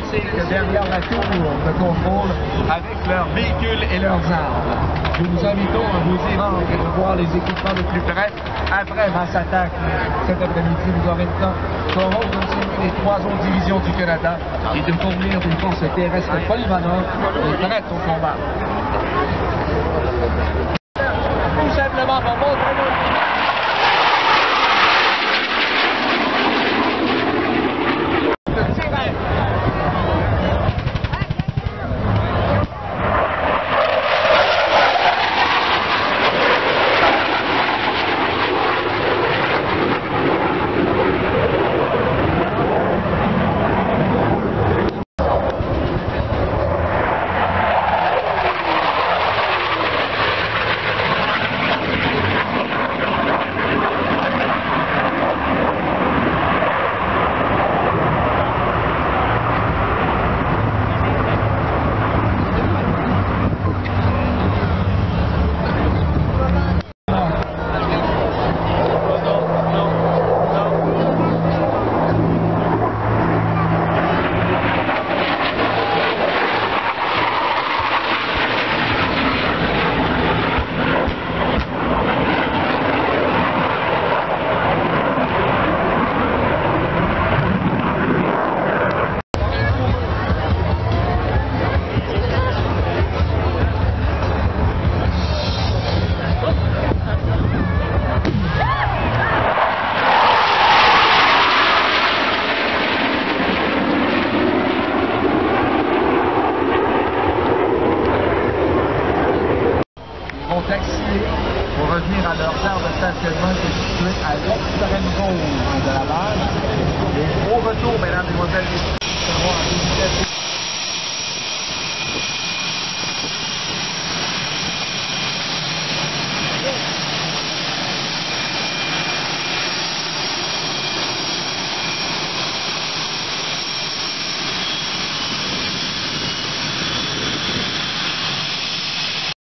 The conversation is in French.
repartir derrière la tour de contrôle avec leurs véhicules et leurs armes. Nous vous invitons à vous y rendre et de voir les équipements de plus près après Mass Attack. Cet après-midi, vous aurez le temps qu'on continue les 3 autres divisions du Canada et de fournir des forces terrestres polyvalentes et prêtes au combat. Tout simplement pour montrer taxis pour revenir à leur aire de stationnement qui est située à l'extrême gauche de la base. Et au retour, mesdames et messieurs, nous serons en